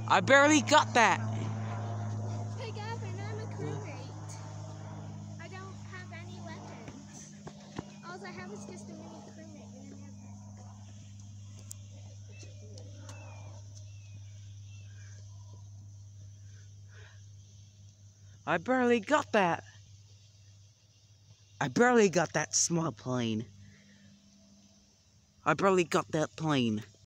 I barely got that. Hey Gavin, I'm a crewmate. I don't have any weapons. All I have is just a mini crewmate and an airpack. I barely got that. I barely got that small plane. I barely got that plane.